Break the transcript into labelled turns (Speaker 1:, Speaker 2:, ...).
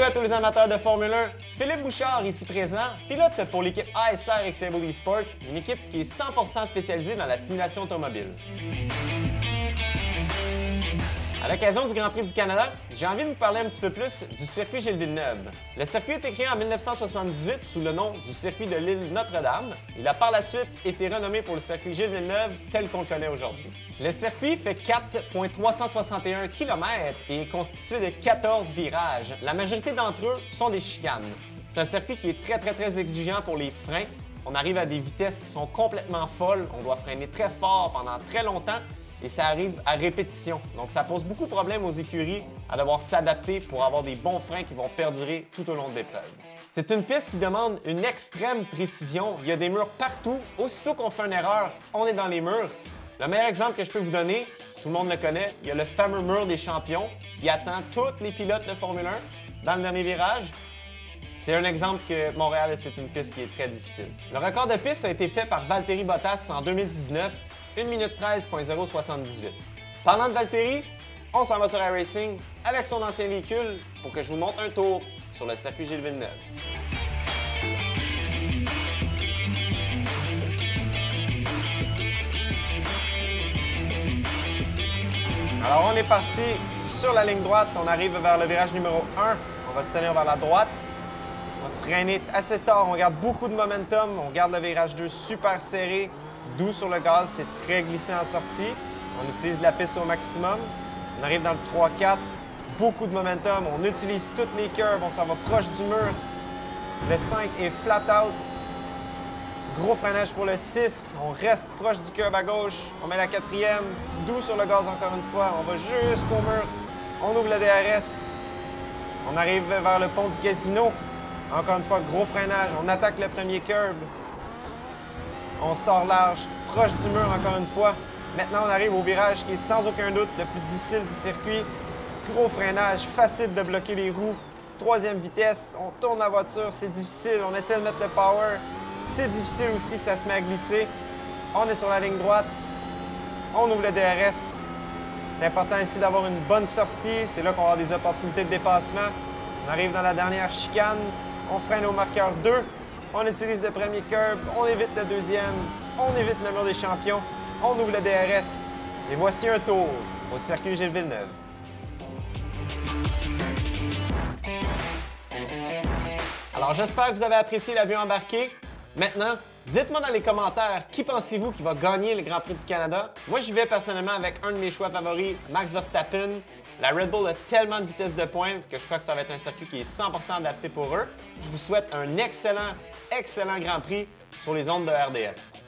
Speaker 1: Salut à tous les amateurs de Formule 1, Philippe Bouchard ici présent, pilote pour l'équipe ASR Exable Sport, une équipe qui est 100% spécialisée dans la simulation automobile. À l'occasion du Grand Prix du Canada, j'ai envie de vous parler un petit peu plus du circuit Gilles Villeneuve. Le circuit a été créé en 1978 sous le nom du circuit de l'île Notre-Dame. Il a par la suite été renommé pour le circuit Gilles Villeneuve tel qu'on le connaît aujourd'hui. Le circuit fait 4,361 km et est constitué de 14 virages. La majorité d'entre eux sont des chicanes. C'est un circuit qui est très exigeant pour les freins. On arrive à des vitesses qui sont complètement folles. On doit freiner très fort pendant très longtemps. Et ça arrive à répétition. Donc, ça pose beaucoup de problèmes aux écuries à devoir s'adapter pour avoir des bons freins qui vont perdurer tout au long de l'épreuve. C'est une piste qui demande une extrême précision. Il y a des murs partout. Aussitôt qu'on fait une erreur, on est dans les murs. Le meilleur exemple que je peux vous donner, tout le monde le connaît, il y a le fameux mur des champions qui attend tous les pilotes de Formule 1 dans le dernier virage. C'est un exemple que Montréal, c'est une piste qui est très difficile. Le record de piste a été fait par Valtteri Bottas en 2019, 1 minute 13.078. Parlant de Valtteri, on s'en va sur iRacing avec son ancien véhicule pour que je vous montre un tour sur le circuit Gilles Villeneuve. Alors on est parti sur la ligne droite, on arrive vers le virage numéro 1, on va se tenir vers la droite. On va freiner assez tard, on garde beaucoup de momentum, on garde le virage 2 super serré, doux sur le gaz, c'est très glissé en sortie. On utilise la piste au maximum. On arrive dans le 3-4, beaucoup de momentum, on utilise toutes les curves, on s'en va proche du mur. Le 5 est flat out. Gros freinage pour le 6, on reste proche du curve à gauche, on met la 4e, doux sur le gaz encore une fois, on va jusqu'au mur, on ouvre le DRS, on arrive vers le pont du casino. Encore une fois, gros freinage, on attaque le premier curve. On sort large, proche du mur encore une fois. Maintenant, on arrive au virage qui est sans aucun doute le plus difficile du circuit. Gros freinage, facile de bloquer les roues. 3e vitesse, on tourne la voiture, c'est difficile. On essaie de mettre le power. C'est difficile aussi, ça se met à glisser. On est sur la ligne droite. On ouvre le DRS. C'est important ici d'avoir une bonne sortie. C'est là qu'on va avoir des opportunités de dépassement. On arrive dans la dernière chicane. On freine au marqueur 2, on utilise le premier curve, on évite le deuxième, on évite le mur des champions, on ouvre le DRS. Et voici un tour au circuit Gilles Villeneuve. Alors j'espère que vous avez apprécié la vue embarquée. Maintenant, dites-moi dans les commentaires qui pensez-vous qui va gagner le Grand Prix du Canada. Moi, j'y vais personnellement avec un de mes choix favoris, Max Verstappen. La Red Bull a tellement de vitesse de pointe que je crois que ça va être un circuit qui est 100% adapté pour eux. Je vous souhaite un excellent Grand Prix sur les ondes de RDS.